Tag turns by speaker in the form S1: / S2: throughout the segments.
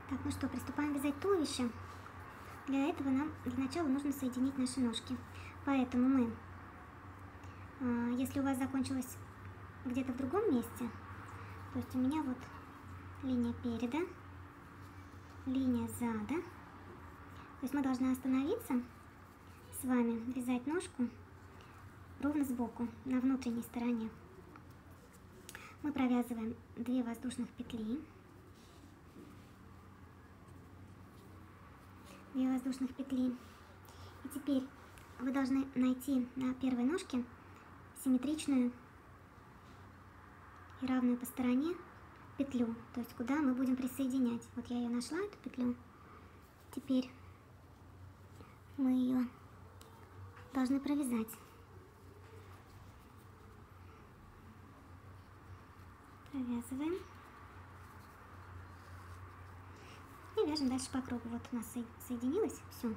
S1: Так, ну что, приступаем вязать туловище. Для этого нам для начала нужно соединить наши ножки. Поэтому мы, если у вас закончилось где-то в другом месте, то есть у меня вот линия переда, линия зада, то есть мы должны остановиться с вами, вязать ножку ровно сбоку, на внутренней стороне. Мы провязываем 2 воздушных петли. 2 воздушных петли. И теперь вы должны найти на первой ножке симметричную и равную по стороне петлю, то есть куда мы будем присоединять. Вот я ее нашла, эту петлю. Теперь мы ее должны провязать. Провязываем. И вяжем дальше по кругу. Вот у нас соединилось все.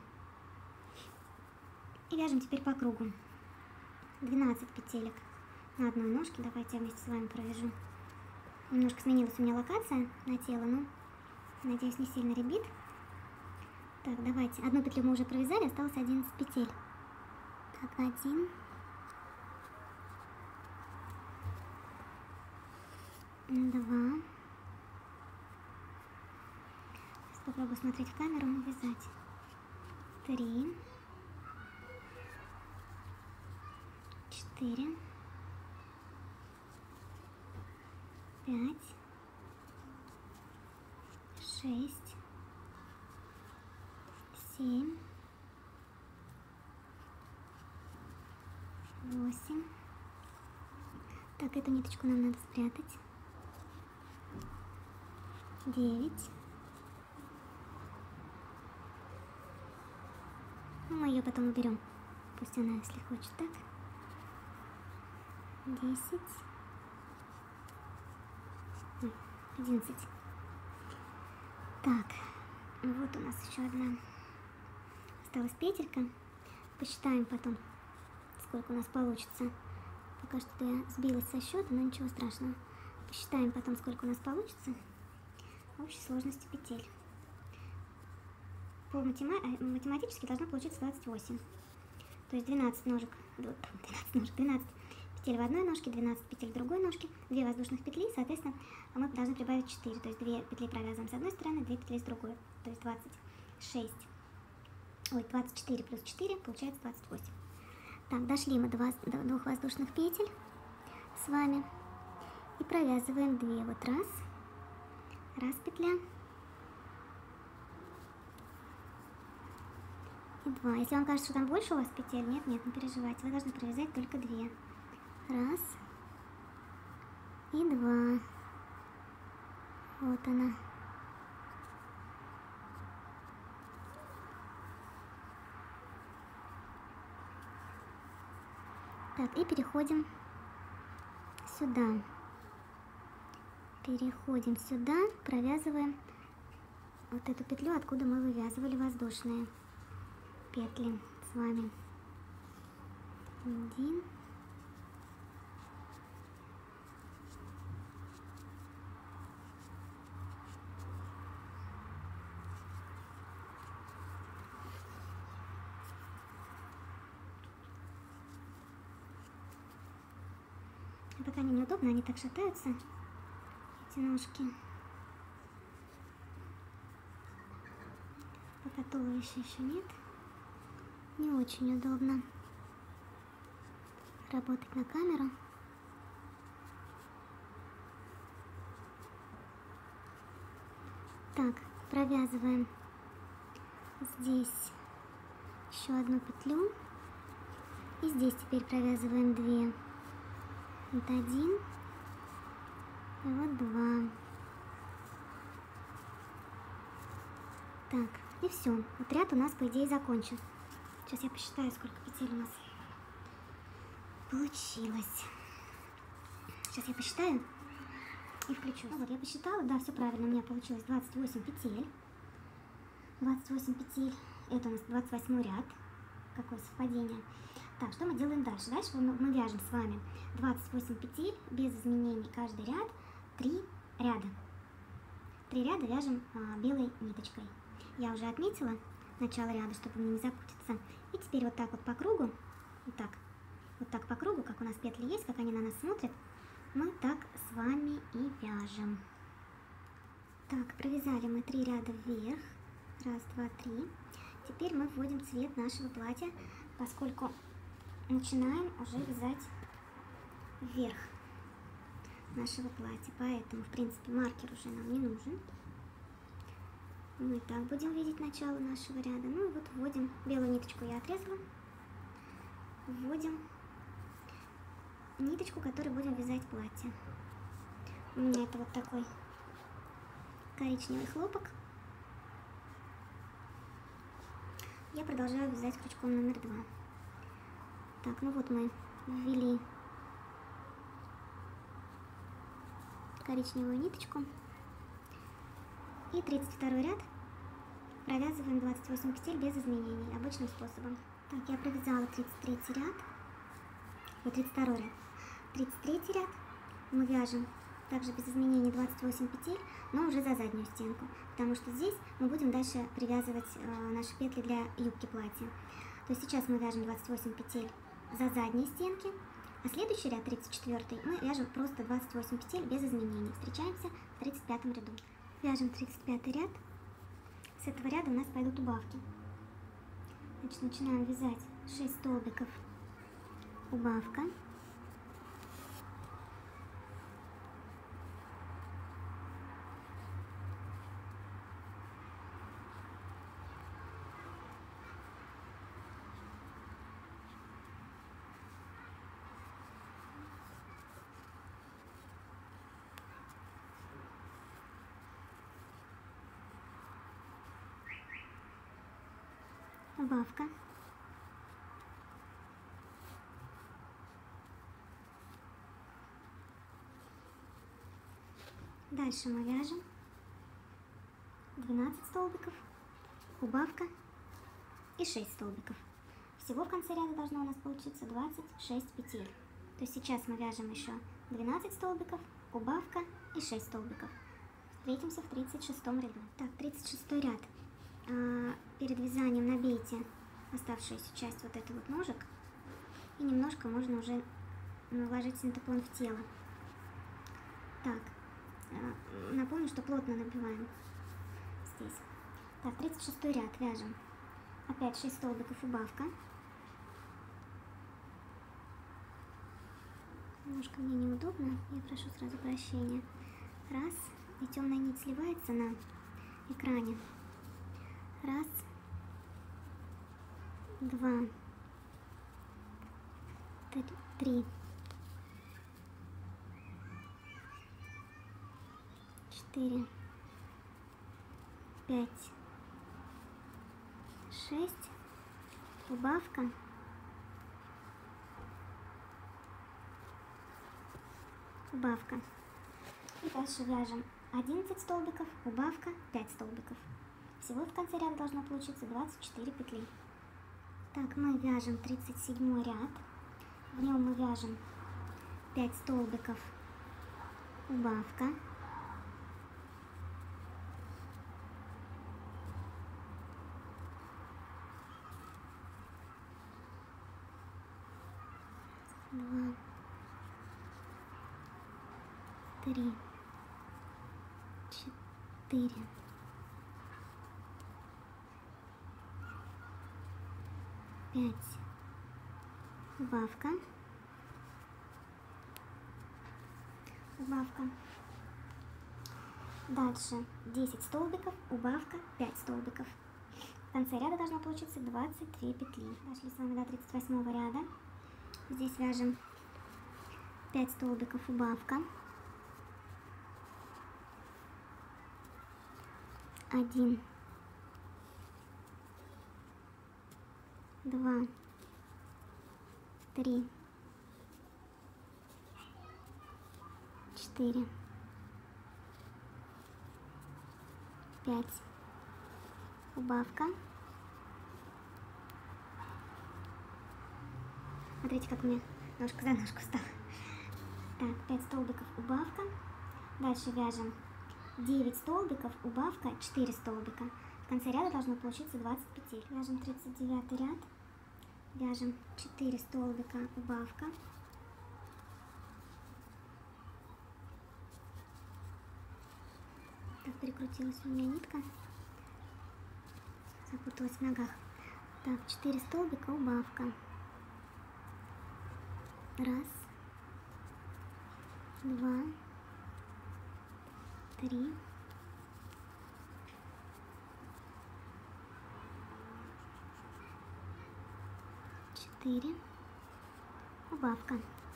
S1: И вяжем теперь по кругу. 12 петелек на одной ножке. Давайте я вместе с вами провяжу. Немножко сменилась у меня локация на тело, но надеюсь, не сильно ребит. Так, давайте. Одну петлю мы уже провязали, осталось 11 петель. Так, 1, 2. Попробую смотреть в камеру и вязать. 3, 4, 5, 6, 7, 8. Так, эту ниточку нам надо спрятать. 9. Мы ее потом уберем. Пусть она, если хочет, так. 10. 11. Так, вот у нас еще одна осталась петелька. Посчитаем потом, сколько у нас получится. Пока что я сбилась со счета, но ничего страшного. Посчитаем потом, сколько у нас получится. Общей сложности петель. По математически должно получиться 28. То есть 12 ножек, 12 петель в одной ножке, 12 петель в другой ножке, 2 воздушных петли, соответственно, мы должны прибавить 4. То есть 2 петли провязываем с одной стороны, 2 петли с другой. То есть 24 плюс 4 получается 28. Так, дошли мы до 2 воздушных петель с вами и провязываем 2. Вот раз петля. И 2. Если вам кажется, что там больше у вас петель, нет, не переживайте. Вы должны провязать только 2. 1 и 2. Вот она. Так, и переходим сюда. Переходим сюда, провязываем вот эту петлю, откуда мы вывязывали воздушные петли с вами. 1. Пока они неудобно, они так шатаются, эти ножки. Пока туловища еще нет. Не очень удобно работать на камеру. Так, провязываем здесь еще одну петлю. И здесь теперь провязываем 2. Вот 1. И вот 2. Так, и все. Вот ряд у нас, по идее, закончен. Сейчас я посчитаю, сколько петель у нас получилось. Сейчас я посчитаю и включу. Ну вот, я посчитала, да, все правильно. У меня получилось 28 петель. 28 петель. Это у нас 28 ряд. Какое совпадение. Так, что мы делаем дальше? Дальше мы вяжем с вами 28 петель без изменений каждый ряд, 3 ряда. 3 ряда вяжем белой ниточкой. Я уже отметила начало ряда, чтобы мне не запутаться. И теперь вот так вот по кругу, вот так по кругу, как у нас петли есть, как они на нас смотрят, мы так с вами и вяжем. Так, провязали мы 3 ряда вверх. 1, 2, 3. Теперь мы вводим цвет нашего платья, поскольку начинаем уже вязать вверх нашего платья. Поэтому, в принципе, маркер уже нам не нужен. Мы так будем видеть начало нашего ряда. Ну и вот вводим, белую ниточку я отрезала. Вводим ниточку, которой будем вязать платье. У меня это вот такой коричневый хлопок. Я продолжаю вязать крючком номер 2. Так, ну вот мы ввели коричневую ниточку. И 32 ряд провязываем 28 петель без изменений, обычным способом. Так, я провязала 33 ряд, 32 ряд. 33 ряд мы вяжем также без изменений 28 петель, но уже за заднюю стенку, потому что здесь мы будем дальше привязывать наши петли для юбки платья. То есть сейчас мы вяжем 28 петель за задние стенки, а следующий ряд, 34, мы вяжем просто 28 петель без изменений. Встречаемся в 35 ряду. Вяжем 35 ряд. С этого ряда у нас пойдут убавки. Значит, начинаем вязать 6 столбиков убавка. Убавка. Дальше мы вяжем 12 столбиков, убавка и 6 столбиков. Всего в конце ряда должно у нас получиться 26 петель. То есть сейчас мы вяжем еще 12 столбиков, убавка и 6 столбиков. Встретимся в 36 ряду. Так, 36 ряд. Перед вязанием набейте оставшуюся часть вот этой вот ножек, и немножко можно уже вложить синтепон в тело. Так, напомню, что плотно набиваем здесь. Так, 36 ряд вяжем. Опять 6 столбиков убавка. Немножко мне неудобно, я прошу сразу прощения. Раз, и темная нить сливается на экране. Раз, 2, 3, 4, 5, 6, убавка, убавка. И дальше вяжем 11 столбиков, убавка, 5 столбиков. Всего в конце ряда должно получиться 24 петли. Так, мы вяжем 37 ряд. В нем мы вяжем 5 столбиков, убавка. Два, 3, 4, 5, убавка, убавка. Дальше 10 столбиков, убавка, 5 столбиков. В конце ряда должно получиться 23 петли. Дошли с вами до 38 ряда. Здесь вяжем 5 столбиков, убавка, 1, 2, 3, 4, 5, убавка. Смотрите, как у меня ножка за ножку встала. Так, 5 столбиков, убавка. Дальше вяжем 9 столбиков, убавка 4 столбика. В конце ряда должно получиться 20 петель. Вяжем 39 ряд, вяжем 4 столбика, убавка. Так, перекрутилась у меня нитка, запуталась в ногах. Так, 4 столбика, убавка. Раз, два, три, четыре, убавка.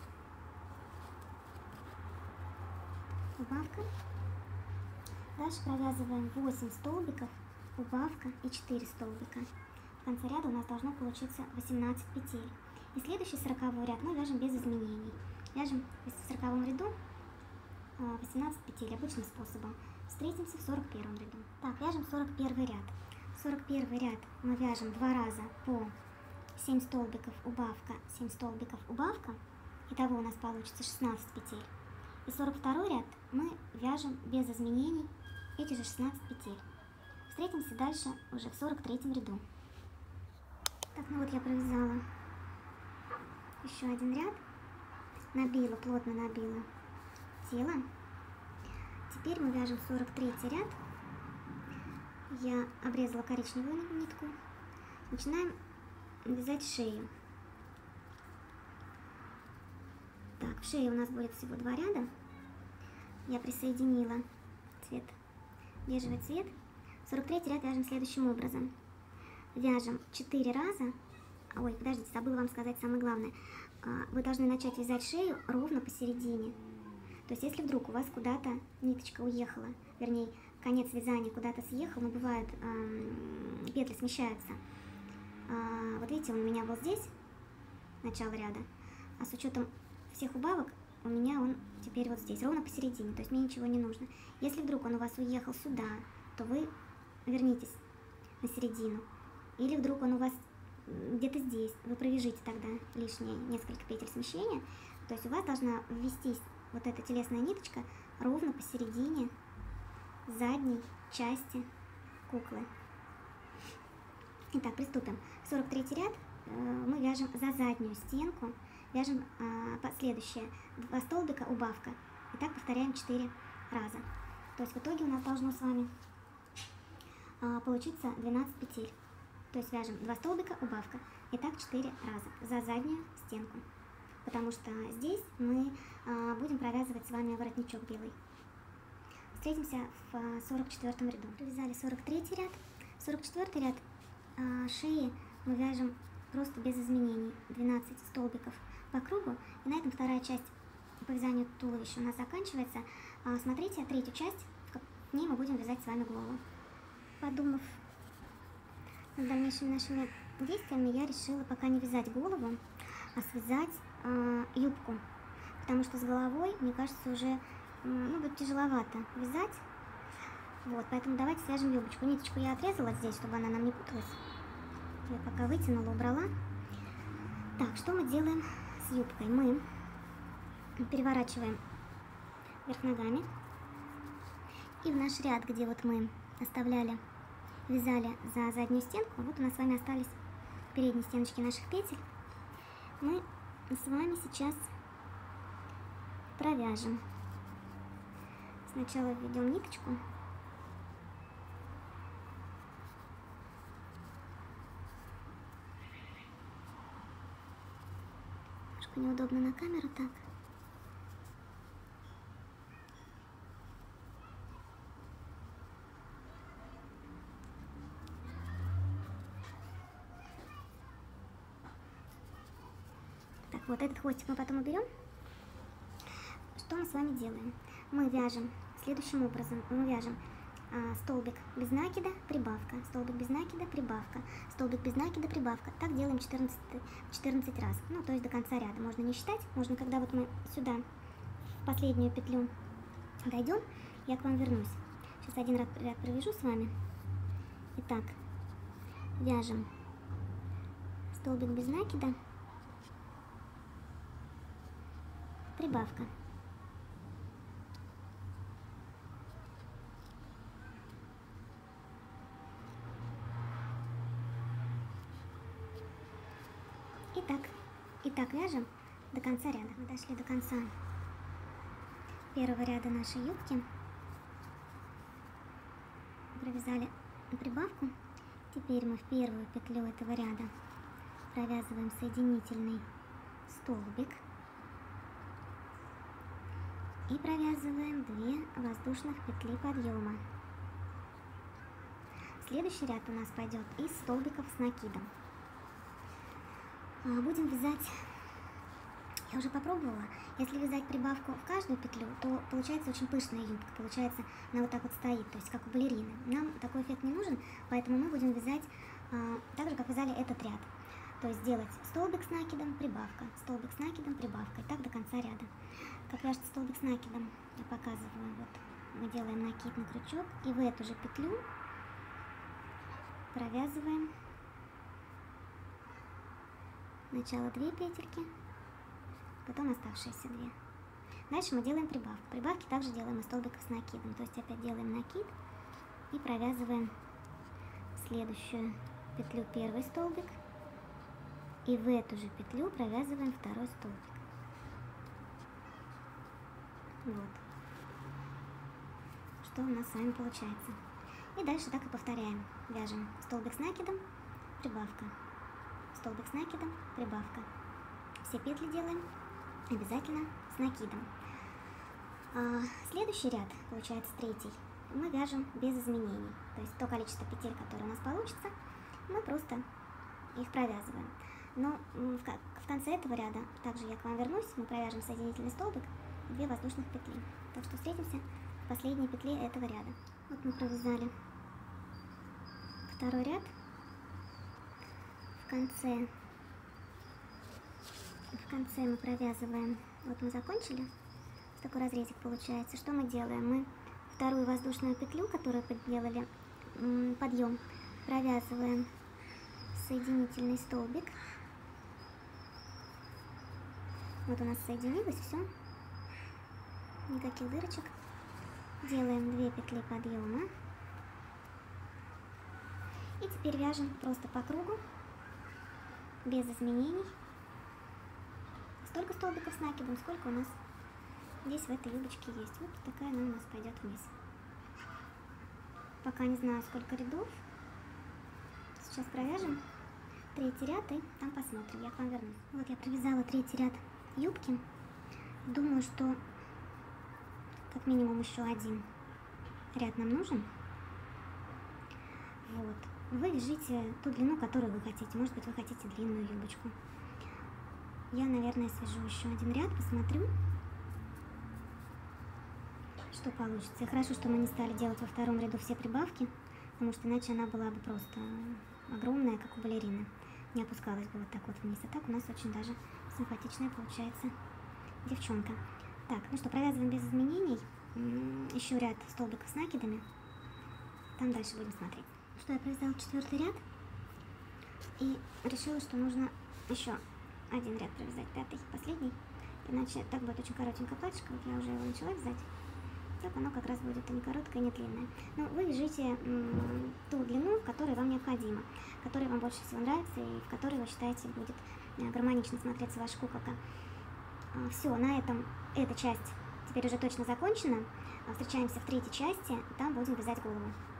S1: Убавка. Дальше провязываем 8 столбиков, убавка и 4 столбика. В конце ряда у нас должно получиться 18 петель. И следующий 40 ряд мы вяжем без изменений. Вяжем в 40 ряду 18 петель обычным способом. Встретимся в 41 ряду. Так, вяжем 41 ряд. 41 ряд мы вяжем 2 раза по 7 столбиков, убавка, 7 столбиков, убавка. Итого у нас получится 16 петель. И 42 ряд мы вяжем без изменений эти же 16 петель. Встретимся дальше уже в 43 ряду. Так, ну вот я провязала еще один ряд, набила, плотно набила тело. Теперь мы вяжем 43 ряд. Я обрезала коричневую нитку. Начинаем вязать шею. Так, в шее у нас будет всего 2 ряда. Я присоединила цвет, бежевый цвет. 43 ряд вяжем следующим образом. Вяжем 4 раза. Ой, подождите, забыла вам сказать самое главное. Вы должны начать вязать шею ровно посередине. То есть, если вдруг у вас куда-то ниточка уехала, вернее, конец вязания куда-то съехал, но бывает, петли смещаются. Вот видите, он у меня был здесь, начало ряда, а с учетом всех убавок у меня он теперь вот здесь, ровно посередине, то есть мне ничего не нужно. Если вдруг он у вас уехал сюда, то вы вернитесь на середину. Или вдруг он у вас где-то здесь, вы провяжите тогда лишние несколько петель смещения. То есть у вас должна ввестись вот эта телесная ниточка ровно посередине задней части куклы. Итак, приступим. 43 ряд мы вяжем за заднюю стенку, вяжем следующее: 2 столбика, убавка. И так повторяем 4 раза. То есть в итоге у нас должно с вами получиться 12 петель. То есть вяжем 2 столбика, убавка. И так 4 раза за заднюю стенку. Потому что здесь мы будем провязывать с вами воротничок белый. Встретимся в 44 ряду. Провязали 43 ряд. 44 ряд шеи мы вяжем просто без изменений. 12 столбиков по кругу. И на этом вторая часть по вязанию туловища у нас заканчивается. Смотрите третью часть, к ней мы будем вязать с вами голову. Подумав над дальнейшими нашими действиями, я решила пока не вязать голову, а связать юбку. Потому что с головой, мне кажется, уже будет тяжеловато вязать. Вот, поэтому давайте свяжем юбочку. Ниточку я отрезала здесь, чтобы она нам не путалась. Я пока вытянула, убрала. Так, что мы делаем с юбкой? Мы переворачиваем вверх ногами. И в наш ряд, где вот мы оставляли, вязали за заднюю стенку, вот у нас с вами остались передние стеночки наших петель. Мы с вами сейчас провяжем. Сначала введем ниточку. Немножко неудобно на камеру так. Так, вот этот хвостик мы потом уберем. Что мы с вами делаем? Мы вяжем следующим образом. Мы вяжем столбик без накида, прибавка, столбик без накида, прибавка, столбик без накида, прибавка. Так делаем 14 раз. Ну, то есть до конца ряда. Можно не считать. Можно, когда вот мы сюда, в последнюю петлю дойдем, я к вам вернусь. Сейчас один ряд провяжу с вами. Итак, вяжем столбик без накида, прибавка. И так вяжем до конца ряда. Мы дошли до конца первого ряда нашей юбки. Провязали прибавку. Теперь мы в первую петлю этого ряда провязываем соединительный столбик и провязываем 2 воздушных петли подъема. Следующий ряд у нас пойдет из столбиков с накидом. Будем вязать, я уже попробовала, если вязать прибавку в каждую петлю, то получается очень пышная юбка, получается она вот так вот стоит, то есть как у балерины. Нам такой эффект не нужен, поэтому мы будем вязать так же, как вязали этот ряд. То есть делать столбик с накидом, прибавка, столбик с накидом, прибавка, и так до конца ряда. Как вяжется столбик с накидом, я показываю, вот мы делаем накид на крючок, и в эту же петлю провязываем сначала 2 петельки, потом оставшиеся 2. Дальше мы делаем прибавку. Прибавки также делаем из столбиков с накидом, то есть опять делаем накид и провязываем в следующую петлю первый столбик, и в эту же петлю провязываем второй столбик. Вот что у нас с вами получается. И дальше так и повторяем. Вяжем столбик с накидом, прибавка, столбик с накидом, прибавка. Все петли делаем обязательно с накидом. Следующий ряд, получается третий, мы вяжем без изменений. То есть то количество петель, которое у нас получится, мы просто их провязываем. Но в конце этого ряда, также я к вам вернусь, мы провяжем соединительный столбик и 2 воздушных петли. Так что встретимся в последней петле этого ряда. Вот мы провязали второй ряд. В конце мы провязываем, вот мы закончили, такой разрезик получается. Что мы делаем? Мы вторую воздушную петлю, которую делали подъем, провязываем соединительный столбик. Вот у нас соединилось все, никаких дырочек. Делаем 2 петли подъема и теперь вяжем просто по кругу без изменений столько столбиков с накидом, сколько у нас здесь в этой юбочке есть. Вот такая она у нас пойдет вниз. Пока не знаю, сколько рядов. Сейчас провяжем 3-й ряд и там посмотрим. Я к вам вернусь. Вот я провязала 3-й ряд юбки. Думаю, что как минимум еще 1 ряд нам нужен. Вот. Вы вяжите ту длину, которую вы хотите. Может быть, вы хотите длинную юбочку. Я, наверное, свяжу еще 1 ряд, посмотрю, что получится. И хорошо, что мы не стали делать во втором ряду все прибавки, потому что иначе она была бы просто огромная, как у балерины. Не опускалась бы вот так вот вниз. А так у нас очень даже симпатичная получается девчонка. Так, ну что, провязываем без изменений. Еще ряд столбиков с накидами. Там дальше будем смотреть. Что я провязала 4-й ряд. И решила, что нужно еще 1 ряд провязать, 5-й, последний. Иначе так будет очень коротенькое платьишко. Вот я уже его начала вязать. Так оно как раз будет и не короткое, и не длинное. Но вы вяжите ту длину, которая вам необходима, которая вам больше всего нравится и в которой вы считаете будет гармонично смотреться ваша куколка. Все, на этом эта часть теперь уже точно закончена. Встречаемся в 3-й части, там будем вязать голову.